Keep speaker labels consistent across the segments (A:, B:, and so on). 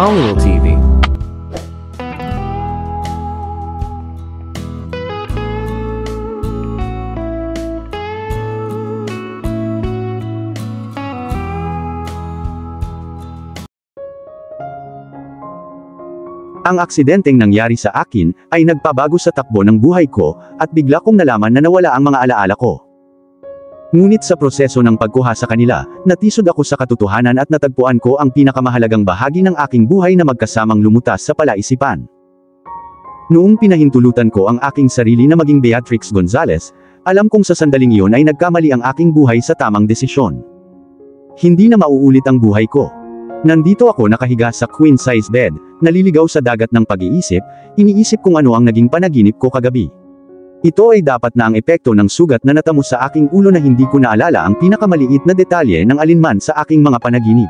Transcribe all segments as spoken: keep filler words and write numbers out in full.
A: Hollywood T V.
B: Ang aksidenteng nangyari sa akin ay nagpabago sa takbo ng buhay ko at bigla kong nalaman na nawala ang mga alaala ko. Ngunit sa proseso ng pagkuha sa kanila, natisod ako sa katotohanan at natagpuan ko ang pinakamahalagang bahagi ng aking buhay na magkasamang lumutas sa palaisipan. Noong pinahintulutan ko ang aking sarili na maging Beatrix Gonzalez, alam kong sa sandaling iyon ay nagkamali ang aking buhay sa tamang desisyon. Hindi na mauulit ang buhay ko. Nandito ako nakahiga sa queen-size bed, naliligaw sa dagat ng pag-iisip, iniisip kung ano ang naging panaginip ko kagabi. Ito ay dapat na ang epekto ng sugat na natamo sa aking ulo na hindi ko naalala ang pinakamaliit na detalye ng alinman sa aking mga panaginip.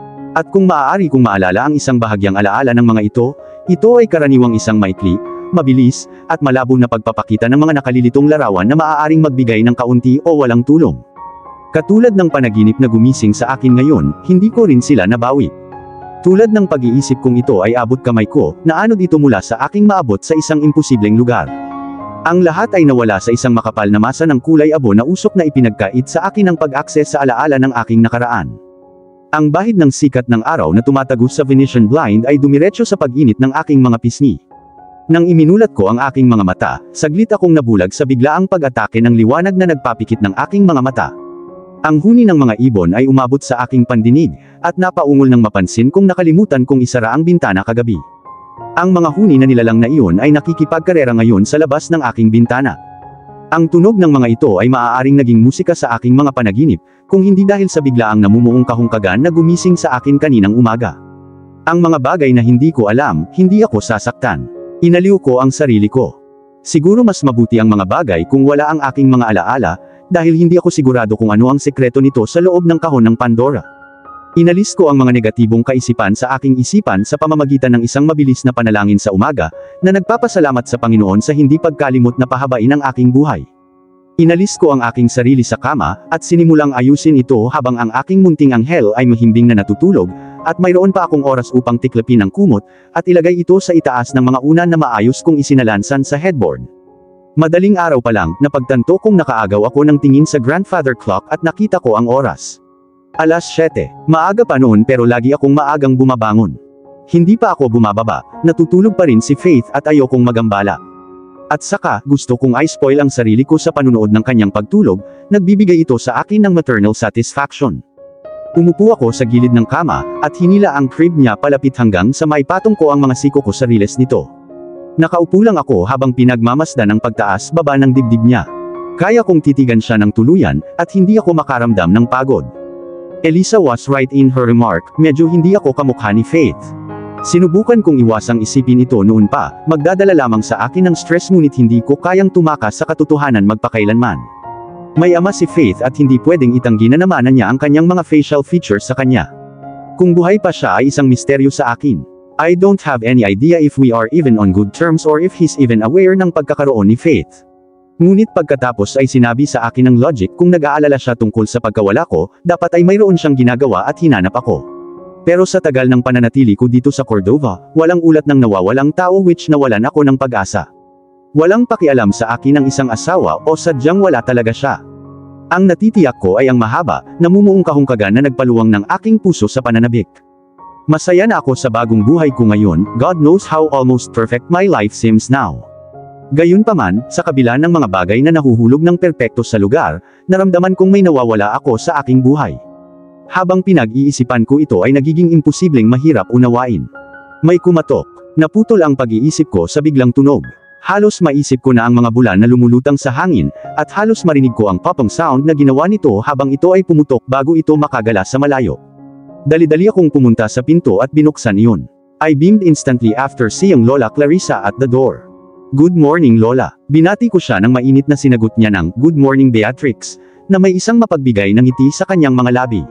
B: At kung maaari kong maalala ang isang bahagyang alaala ng mga ito, ito ay karaniwang isang maikli, mabilis, at malabo na pagpapakita ng mga nakalilitong larawan na maaaring magbigay ng kaunti o walang tulong. Katulad ng panaginip na gumising sa akin ngayon, hindi ko rin sila nabawi. Tulad ng pag-iisip kong ito ay abot kamay ko, naanod ito mula sa aking maabot sa isang imposibleng lugar. Ang lahat ay nawala sa isang makapal na masa ng kulay abo na usok na ipinagkait sa akin ang pag-akses sa alaala ng aking nakaraan. Ang bahid ng sikat ng araw na tumatagos sa Venetian blind ay dumiretso sa pag-init ng aking mga pisngi. Nang iminulat ko ang aking mga mata, saglit akong nabulag sa biglaang pag-atake ng liwanag na nagpapikit ng aking mga mata. Ang huni ng mga ibon ay umabot sa aking pandinig, at napaungol ng mapansin kong nakalimutan kong isara ang bintana kagabi. Ang mga huni na nilalang na iyon ay nakikipagkarera ngayon sa labas ng aking bintana. Ang tunog ng mga ito ay maaaring naging musika sa aking mga panaginip, kung hindi dahil sa biglaang namumuong kahungkagan na gumising sa akin kaninang umaga. Ang mga bagay na hindi ko alam, hindi ako sasaktan. Inaliw ko ang sarili ko. Siguro mas mabuti ang mga bagay kung wala ang aking mga alaala, dahil hindi ako sigurado kung ano ang sekreto nito sa loob ng kahon ng Pandora. Inalis ko ang mga negatibong kaisipan sa aking isipan sa pamamagitan ng isang mabilis na panalangin sa umaga, na nagpapasalamat sa Panginoon sa hindi pagkalimot na pahabain ang aking buhay. Inalis ko ang aking sarili sa kama, at sinimulang ayusin ito habang ang aking munting anghel ay mahimbing na natutulog, at mayroon pa akong oras upang tiklapin ang kumot, at ilagay ito sa itaas ng mga unan na maayos kong isinalansan sa headboard. Madaling araw pa lang, napagtanto kong nakaagaw ako ng tingin sa grandfather clock at nakita ko ang oras. Alas siyete. Maaga pa noon pero lagi akong maagang bumabangon. Hindi pa ako bumababa, natutulog pa rin si Faith at ayokong magambala. At saka, gusto kong i-spoil ang sarili ko sa panunood ng kanyang pagtulog, nagbibigay ito sa akin ng maternal satisfaction. Umupo ako sa gilid ng kama, at hinila ang crib niya palapit hanggang sa maipatong ko ang mga siko ko sa riles nito. Nakaupo lang ako habang pinagmamasdan ang pagtaas baba ng dibdib niya. Kaya kong titigan siya ng tuluyan, at hindi ako makaramdam ng pagod. Elisa was right in her remark, medyo hindi ako kamukha ni Faith. Sinubukan kong iwasang isipin ito noon pa, magdadala lamang sa akin ng stress ngunit hindi ko kayang tumakas sa katotohanan magpakailanman. May ama si Faith at hindi pwedeng itanggi na namanan niya ang kanyang mga facial features sa kanya. Kung buhay pa siya ay isang misteryo sa akin. I don't have any idea if we are even on good terms or if he's even aware ng pagkakaroon ni Faith. Ngunit pagkatapos ay sinabi sa akin ng logic kung nag-aalala siya tungkol sa pagkawala ko, dapat ay mayroon siyang ginagawa at hinanap ako. Pero sa tagal ng pananatili ko dito sa Cordova, walang ulat ng nawawalang tao which nawalan ako ng pag-asa. Walang pakialam sa akin ang isang asawa o sadyang wala talaga siya. Ang natitiyak ko ay ang mahaba, namumuong kahungkagan na nagpaluwang ng aking puso sa pananabik. Masaya na ako sa bagong buhay ko ngayon, God knows how almost perfect my life seems now. Gayunpaman, sa kabila ng mga bagay na nahuhulog ng perpekto sa lugar, naramdaman kong may nawawala ako sa aking buhay. Habang pinag-iisipan ko ito ay nagiging imposibleng mahirap unawain. May kumatok. Naputol ang pag-iisip ko sa biglang tunog. Halos maisip ko na ang mga bulan na lumulutang sa hangin, at halos marinig ko ang popong sound na ginawa nito habang ito ay pumutok bago ito makagala sa malayo. Dali-dali akong pumunta sa pinto at binuksan iyon. I beamed instantly after seeing Lola Clarissa at the door. Good morning Lola. Binati ko siya nang mainit na sinagot niya ng, Good morning Beatrix, na may isang mapagbigay ng ngiti sa kanyang mga labi.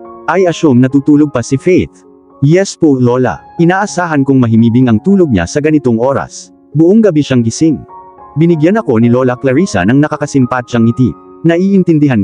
B: I assume natutulog pa si Faith. Yes po Lola. Inaasahan kong mahimibing ang tulog niya sa ganitong oras. Buong gabi siyang gising. Binigyan ako ni Lola Clarissa ng nakakasimpatsyang ngiti. Naiintindihan ko.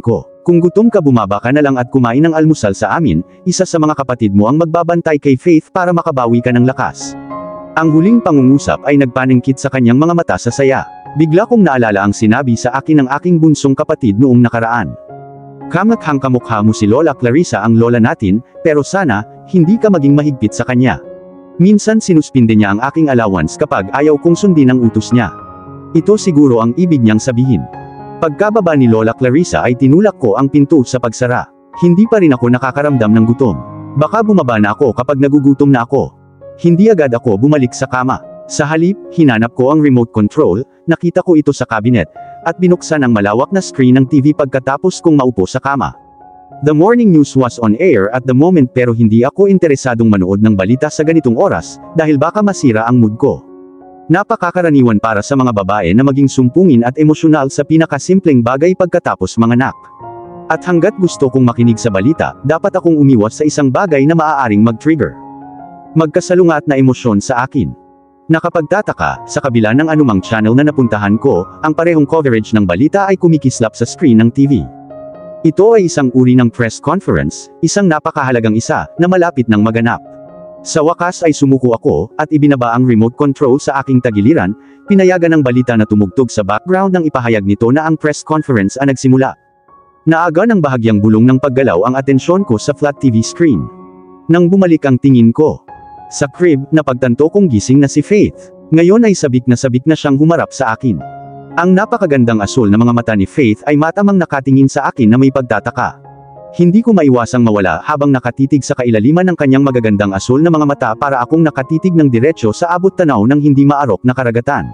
B: Kung gutom ka bumaba ka na lang at kumain ng almusal sa amin, isa sa mga kapatid mo ang magbabantay kay Faith para makabawi ka ng lakas. Ang huling pangungusap ay nagpaningkit sa kanyang mga mata sa saya. Bigla kong naalala ang sinabi sa akin ng aking bunsong kapatid noong nakaraan. Kamakhang kamukha mo si Lola Clarissa, ang lola natin, pero sana, hindi ka maging mahigpit sa kanya. Minsan sinuspinde niya ang aking allowance kapag ayaw kong sundin ang utos niya. Ito siguro ang ibig niyang sabihin. Pagkababa ni Lola Clarissa ay tinulak ko ang pinto sa pagsara. Hindi pa rin ako nakakaramdam ng gutom. Baka bumaba na ako kapag nagugutom na ako. Hindi agad ako bumalik sa kama. Sa halip, hinanap ko ang remote control, nakita ko ito sa cabinet, at binuksan ang malawak na screen ng T V pagkatapos kong maupo sa kama. The morning news was on air at the moment pero hindi ako interesadong manood ng balita sa ganitong oras, dahil baka masira ang mood ko. Napakakaraniwan para sa mga babae na maging sumpungin at emosyonal sa pinakasimpleng bagay pagkatapos manganak. At hanggat gusto kong makinig sa balita, dapat akong umiwas sa isang bagay na maaaring mag-trigger magkasalungat na emosyon sa akin. Nakapagtataka, sa kabila ng anumang channel na napuntahan ko, ang parehong coverage ng balita ay kumikislap sa screen ng T V. Ito ay isang uri ng press conference, isang napakahalagang isa, na malapit ng maganap. Sa wakas ay sumuko ako, at ibinaba ang remote control sa aking tagiliran, pinayagan ng balita na tumugtog sa background nang ipahayag nito na ang press conference ay nagsimula. Naaga ng bahagyang bulong ng paggalaw ang atensyon ko sa flat T V screen. Nang bumalik ang tingin ko sa crib, napagtanto kong gising na si Faith. Ngayon ay sabik na sabik na siyang humarap sa akin. Ang napakagandang asul na mga mata ni Faith ay matamang nakatingin sa akin na may pagtataka. Hindi ko maiwasang mawala habang nakatitig sa kailaliman ng kanyang magagandang asul na mga mata para akong nakatitig ng diretso sa abot tanaw ng hindi maarok na karagatan.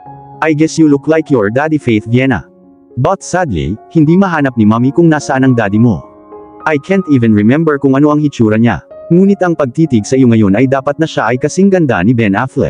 B: I guess you look like your daddy, Faith Vienna. But sadly, hindi mahanap ni Mommy kung nasaan ang daddy mo. I can't even remember kung ano ang hitsura niya. Ngunit ang pagtitig sa iyo ngayon ay dapat na siya ay kasing ganda ni Ben Affleck.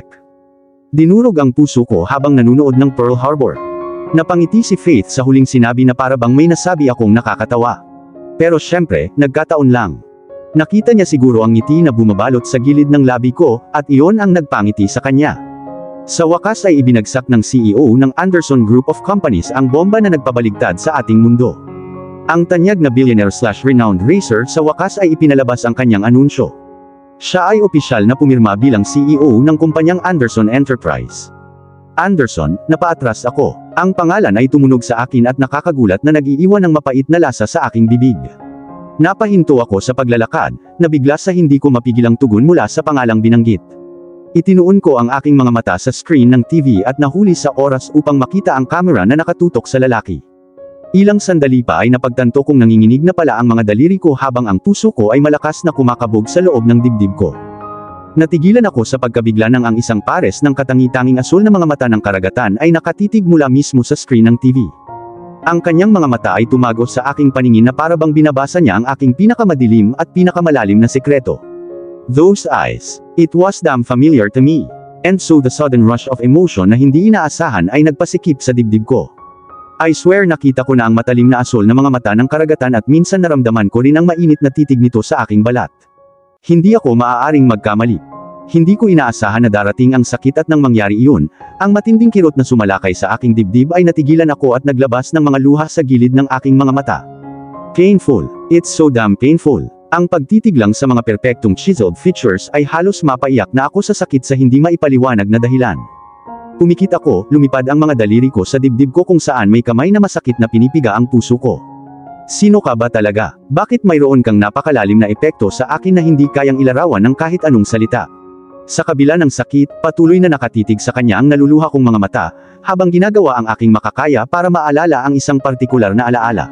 B: Dinurog ang puso ko habang nanunood ng Pearl Harbor. Napangiti si Faith sa huling sinabi na para bang may nasabi akong nakakatawa. Pero syempre, nagkataon lang. Nakita niya siguro ang ngiti na bumabalot sa gilid ng labi ko, at iyon ang nagpangiti sa kanya. Sa wakas ay ibinagsak ng C E O ng Anderson Group of Companies ang bomba na nagpabaligtad sa ating mundo. Ang tanyag na billionaire-slash-renowned racer sa wakas ay ipinalabas ang kanyang anunsyo. Siya ay opisyal na pumirma bilang C E O ng kumpanyang Anderson Enterprise. Anderson, napaatras ako. Ang pangalan ay tumunog sa akin at nakakagulat na nag-iiwan ng mapait na lasa sa aking bibig. Napahinto ako sa paglalakad, na bigla sa hindi ko mapigilang tugon mula sa pangalang binanggit. Itinuon ko ang aking mga mata sa screen ng T V at nahuli sa oras upang makita ang kamera na nakatutok sa lalaki. Ilang sandali pa ay napagtanto kong nanginginig na pala ang mga daliri ko habang ang puso ko ay malakas na kumakabog sa loob ng dibdib ko. Natigilan ako sa pagkabigla ng ang isang pares ng katangi-tanging asul na mga mata ng karagatan ay nakatitig mula mismo sa screen ng T V. Ang kanyang mga mata ay tumagos sa aking paningin na para bang binabasa niya ang aking pinakamadilim at pinakamalalim na sekreto. Those eyes. It was damn familiar to me. And so the sudden rush of emotion na hindi inaasahan ay nagpasikip sa dibdib ko. I swear nakita ko na ang matalim na asul na mga mata ng karagatan at minsan naramdaman ko rin ang mainit na titig nito sa aking balat. Hindi ako maaaring magkamali. Hindi ko inaasahan na darating ang sakit at nang mangyari iyon, ang matinding kirot na sumalakay sa aking dibdib ay natigilan ako at naglabas ng mga luha sa gilid ng aking mga mata. Painful. It's so damn painful. Ang pagtitig lang sa mga perpektong chiseled features ay halos mapaiyak na ako sa sakit sa hindi maipaliwanag na dahilan. Pumikit ako, lumipad ang mga daliri ko sa dibdib ko kung saan may kamay na masakit na pinipiga ang puso ko. Sino ka ba talaga? Bakit mayroon kang napakalalim na epekto sa akin na hindi kayang ilarawan ng kahit anong salita? Sa kabila ng sakit, patuloy na nakatitig sa kanya ang naluluha kong mga mata, habang ginagawa ang aking makakaya para maalala ang isang partikular na alaala.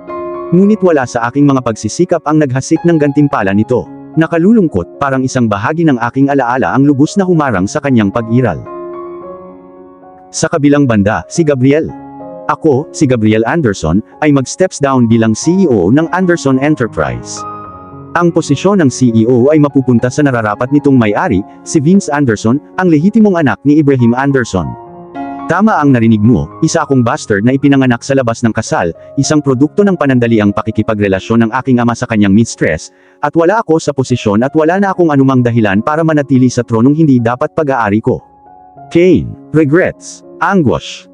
B: Ngunit wala sa aking mga pagsisikap ang naghasik ng gantimpala nito. Nakalulungkot, parang isang bahagi ng aking alaala ang lubos na humarang sa kanyang pag-iral. Sa kabilang banda, si Gabriel. Ako, si Gabriel Anderson, ay mag-steps down bilang C E O ng Anderson Enterprise. Ang posisyon ng C E O ay mapupunta sa nararapat nitong may-ari, si Vince Anderson, ang lehitimong anak ni Ibrahim Anderson. Tama ang narinig mo, isa akong bastard na ipinanganak sa labas ng kasal, isang produkto ng panandaliang pakikipagrelasyon ng aking ama sa kanyang mistress, at wala ako sa posisyon at wala na akong anumang dahilan para manatili sa tronong hindi dapat pag-aari ko. Pain, regrets, anguish,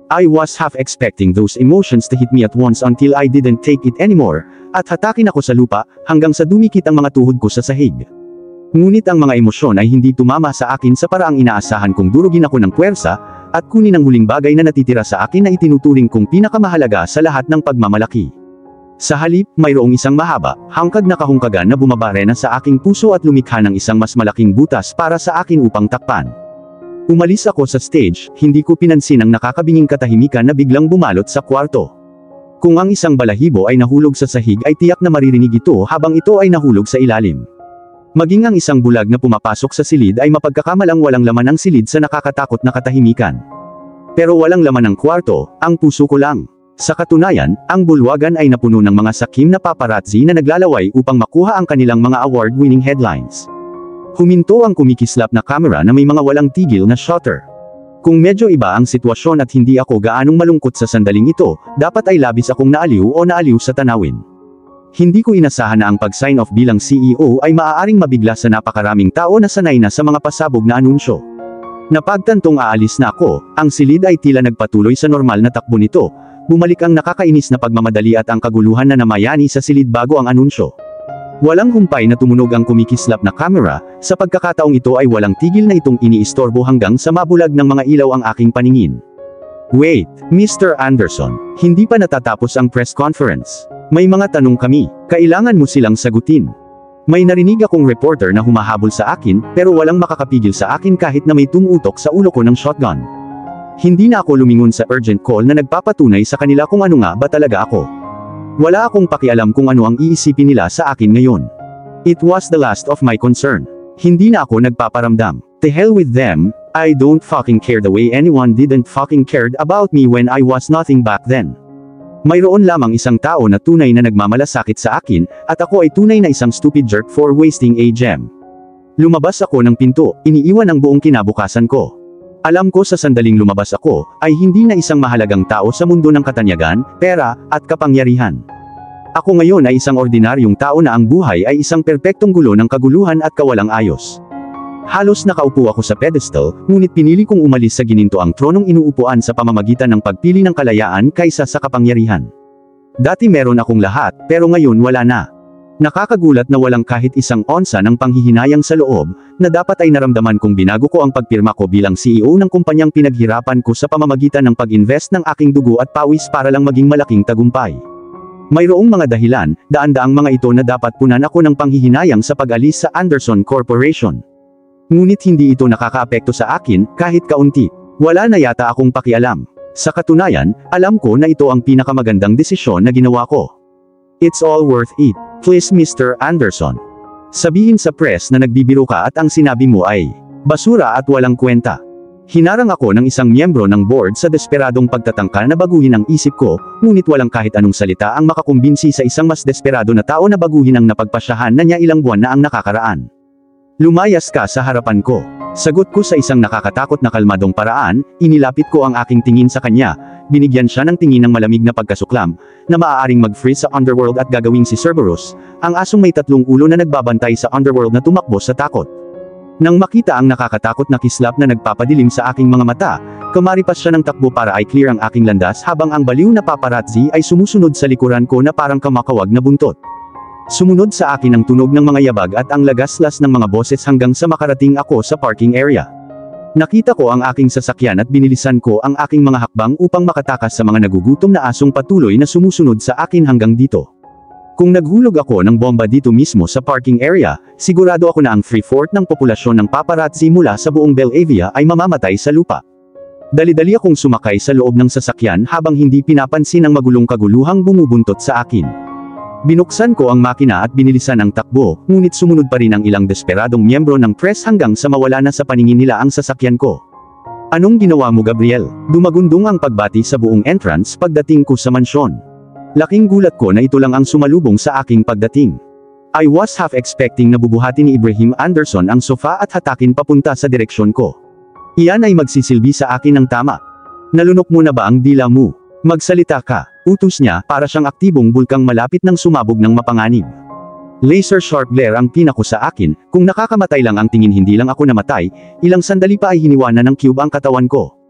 B: I was half expecting those emotions to hit me at once until I didn't take it anymore, at hatakin ako sa lupa, hanggang sa dumikit ang mga tuhod ko sa sahig. Ngunit ang mga emosyon ay hindi tumama sa akin sa paraang inaasahan kong durugin ako ng puwersa, at kunin ang huling bagay na natitira sa akin na itinuturing kong pinakamahalaga sa lahat ng pagmamalaki. Sa halip, mayroong isang mahaba, hangkag na kahungkagan na bumabarena sa aking puso at lumikha ng isang mas malaking butas para sa akin upang takpan. Umalis ako sa stage, hindi ko pinansin ang nakakabinging katahimikan na biglang bumalot sa kwarto. Kung ang isang balahibo ay nahulog sa sahig ay tiyak na maririnig ito habang ito ay nahulog sa ilalim. Maging ang isang bulag na pumapasok sa silid ay mapagkakamalang walang laman ang silid sa nakakatakot na katahimikan. Pero walang laman ang kwarto, ang puso ko lang. Sa katunayan, ang bulwagan ay napuno ng mga sakim na paparazzi na naglalaway upang makuha ang kanilang mga award-winning headlines. Huminto ang kumikislap na camera na may mga walang tigil na shutter. Kung medyo iba ang sitwasyon at hindi ako gaanong malungkot sa sandaling ito, dapat ay labis akong naaliw o naaliw sa tanawin. Hindi ko inasahan na ang pag-sign off bilang C E O ay maaaring mabigla sa napakaraming tao na sanay na sa mga pasabog na anunsyo. Napagtantong aalis na ako, ang silid ay tila nagpatuloy sa normal na takbo nito, bumalik ang nakakainis na pagmamadali at ang kaguluhan na namayani sa silid bago ang anunsyo. Walang humpay na tumunog ang kumikislap na camera, sa pagkakataong ito ay walang tigil na itong iniistorbo hanggang sa mabulag ng mga ilaw ang aking paningin. Wait, Mister Anderson, hindi pa natatapos ang press conference. May mga tanong kami, kailangan mo silang sagutin. May narinig akong reporter na humahabol sa akin, pero walang makakapigil sa akin kahit na may tumutok sa ulo ko ng shotgun. Hindi na ako lumingon sa urgent call na nagpapatunay sa kanila kung ano nga ba talaga ako. Wala akong pakialam kung ano ang iisipin nila sa akin ngayon. It was the last of my concern. Hindi na ako nagpaparamdam. To hell with them, I don't fucking care the way anyone didn't fucking cared about me when I was nothing back then. Mayroon lamang isang tao na tunay na nagmamalasakit sa akin, at ako ay tunay na isang stupid jerk for wasting a gem. Lumabas ako ng pinto, iniiwan ang buong kinabukasan ko. Alam ko sa sandaling lumabas ako, ay hindi na isang mahalagang tao sa mundo ng katanyagan, pera, at kapangyarihan. Ako ngayon ay isang ordinaryong tao na ang buhay ay isang perpektong gulo ng kaguluhan at kawalang ayos. Halos nakaupo ako sa pedestal, ngunit pinili kong umalis sa ginintoang tronong inuupuan sa pamamagitan ng pagpili ng kalayaan kaysa sa kapangyarihan. Dati meron akong lahat, pero ngayon wala na. Nakakagulat na walang kahit isang onsa ng panghihinayang sa loob, na dapat ay naramdaman kong binago ko ang pagpirma ko bilang C E O ng kumpanyang pinaghirapan ko sa pamamagitan ng pag-invest ng aking dugo at pawis para lang maging malaking tagumpay. Mayroong mga dahilan, daan-daang mga ito na dapat punan ako ng panghihinayang sa pag-alis sa Anderson Corporation. Ngunit hindi ito nakakaapekto sa akin, kahit kaunti. Wala na yata akong pakialam. Sa katunayan, alam ko na ito ang pinakamagandang desisyon na ginawa ko. It's all worth it. Please Mister Anderson. Sabihin sa press na nagbibiro ka at ang sinabi mo ay basura at walang kwenta. Hinarang ako ng isang miyembro ng board sa desperadong pagtatangka na baguhin ang isip ko, ngunit walang kahit anong salita ang makakumbinsi sa isang mas desperado na tao na baguhin ang napagpasyahan na niya ilang buwan na ang nakakaraan. Lumayas ka sa harapan ko. Sagot ko sa isang nakakatakot na kalmadong paraan, inilapit ko ang aking tingin sa kanya, binigyan siya ng tingin ng malamig na pagkasuklam, na maaaring mag-freeze sa underworld at gagawing si Cerberus, ang asong may tatlong ulo na nagbabantay sa underworld na tumakbo sa takot. Nang makita ang nakakatakot na kislap na nagpapadilim sa aking mga mata, kumaripas siya ng takbo para ay clear ang aking landas habang ang baliw na paparazzi ay sumusunod sa likuran ko na parang kamakawag na buntot. Sumunod sa akin ang tunog ng mga yabag at ang lagaslas ng mga boses hanggang sa makarating ako sa parking area. Nakita ko ang aking sasakyan at binilisan ko ang aking mga hakbang upang makatakas sa mga nagugutom na asong patuloy na sumusunod sa akin hanggang dito. Kung naghulog ako ng bomba dito mismo sa parking area, sigurado ako na ang three-fourth ng populasyon ng paparazzi mula sa buong Bellavia ay mamamatay sa lupa. Dali-dali akong sumakay sa loob ng sasakyan habang hindi pinapansin ang magulong kaguluhang bumubuntot sa akin. Binuksan ko ang makina at binilisan ang takbo, ngunit sumunod pa rin ang ilang desperadong miyembro ng press hanggang sa mawala na sa paningin nila ang sasakyan ko. Anong ginawa mo, Gabriel? Dumagundong ang pagbati sa buong entrance pagdating ko sa mansyon. Laking gulat ko na ito lang ang sumalubong sa aking pagdating. I was half expecting na bubuhatin ni Ibrahim Anderson ang sofa at hatakin papunta sa direksyon ko. Iyan ay magsisilbi sa akin ng tama. Nalunok mo na ba ang dila mo? Magsalita ka. Utos niya, para siyang aktibong bulkang malapit ng sumabog ng mapanganib. Laser sharp glare ang pinako sa akin, kung nakakamatay lang ang tingin hindi lang ako namatay, ilang sandali pa ay hiniwana ng cube ang katawan ko.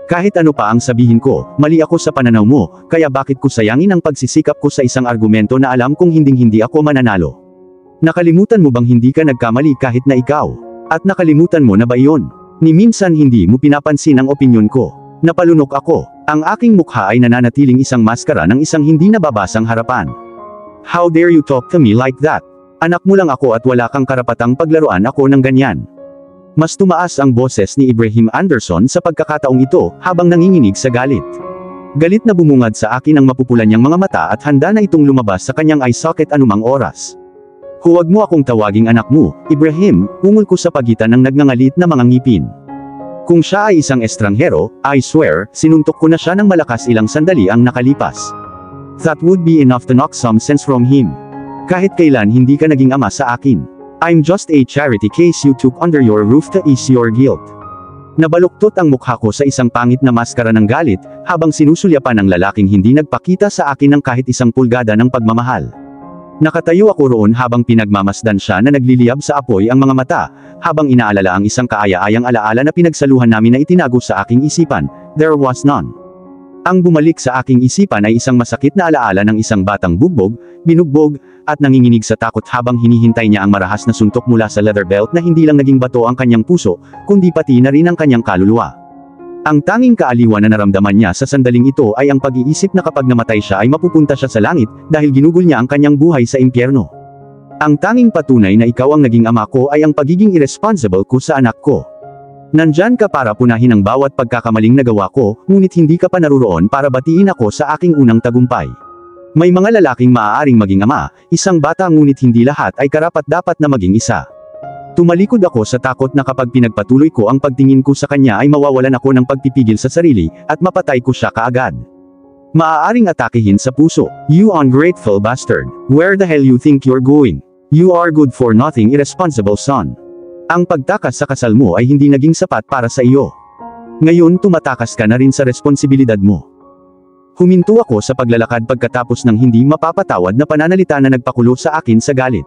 B: Kahit ano pa ang sabihin ko, mali ako sa pananaw mo, kaya bakit ko sayangin ang pagsisikap ko sa isang argumento na alam kong hinding-hindi ako mananalo? Nakalimutan mo bang hindi ka nagkamali kahit na ikaw? At nakalimutan mo na ba iyon? Ni minsan hindi mo pinapansin ang opinyon ko. Napalunok ako. Ang aking mukha ay nananatiling isang maskara ng isang hindi nababasang harapan. How dare you talk to me like that? Anak mo lang ako at wala kang karapatang paglaruan ako ng ganyan. Mas tumaas ang boses ni Ibrahim Anderson sa pagkakataong ito, habang nanginginig sa galit. Galit na bumungad sa akin ang mapupulan niyang mga mata at handa na itong lumabas sa kanyang eye socket anumang oras. Huwag mo akong tawaging anak mo, Ibrahim, ungol ko sa pagitan ng nagngangalit na mga ngipin. Kung siya ay isang estranghero, I swear, sinuntok ko na siya ng malakas ilang sandali ang nakalipas. That would be enough to knock some sense from him. Kahit kailan hindi ka naging ama sa akin. I'm just a charity case you took under your roof to ease your guilt. Nabaluktot ang mukha ko sa isang pangit na maskara ng galit, habang sinusulyapan ng lalaking hindi nagpakita sa akin ng kahit isang pulgada ng pagmamahal. Nakatayo ako roon habang pinagmamasdan siya na nagliliyab sa apoy ang mga mata, habang inaalala ang isang kaaya-ayang alaala na pinagsaluhan namin na itinago sa aking isipan. There was none. Ang bumalik sa aking isipan ay isang masakit na alaala ng isang batang bugbog, binugbog, at nanginginig sa takot habang hinihintay niya ang marahas na suntok mula sa leather belt na hindi lang naging bato ang kanyang puso, kundi pati na rin ang kanyang kaluluwa. Ang tanging kaaliwan na naramdaman niya sa sandaling ito ay ang pag-iisip na kapag namatay siya ay mapupunta siya sa langit, dahil ginugol niya ang kanyang buhay sa impyerno. Ang tanging patunay na ikaw ang naging ama ko ay ang pagiging irresponsible ko sa anak ko. Nandyan ka para punahin ang bawat pagkakamaling nagawa ko, ngunit hindi ka pa naruroon para batiin ako sa aking unang tagumpay. May mga lalaking maaaring maging ama, isang bata ngunit hindi lahat ay karapat-dapat na maging isa. Tumalikod ako sa takot na kapag pinagpatuloy ko ang pagtingin ko sa kanya ay mawawalan ako ng pagpipigil sa sarili, at mapatay ko siya kaagad. Maaaring atakihin sa puso. You ungrateful bastard. Where the hell you think you're going? You are good for nothing irresponsible son. Ang pagtakas sa kasal mo ay hindi naging sapat para sa iyo. Ngayon tumatakas ka na rin sa responsibilidad mo. Huminto ako sa paglalakad pagkatapos ng hindi mapapatawad na pananalita na nagpakulo sa akin sa galit.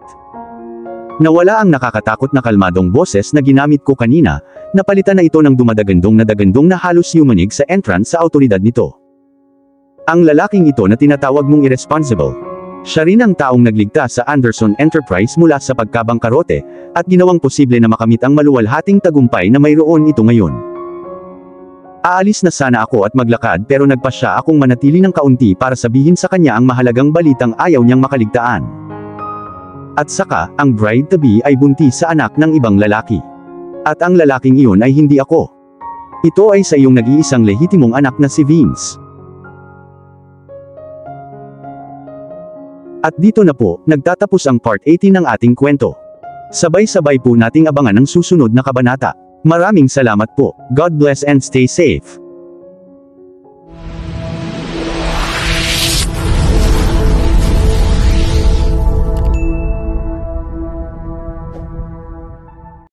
B: Nawala ang nakakatakot na kalmadong boses na ginamit ko kanina, napalitan na ito ng dumadagandong na dagandong na halos yumanig sa entrance sa autoridad nito. Ang lalaking ito na tinatawag mong irresponsible. Siya rin ang taong nagligtas sa Anderson Enterprise mula sa pagkabangkarote, at ginawang posible na makamit ang maluwalhating tagumpay na mayroon ito ngayon. Aalis na sana ako at maglakad pero nagpasya akong manatili ng kaunti para sabihin sa kanya ang mahalagang balitang ayaw niyang makaligtaan. At saka, ang bride-to-be ay buntis sa anak ng ibang lalaki. At ang lalaking iyon ay hindi ako. Ito ay sa iyong nag-iisang lehitimong anak na si Vince. At dito na po, nagtatapos ang part eighteen ng ating kwento. Sabay-sabay po nating abangan ang susunod na kabanata. Maraming salamat po. God bless and stay safe.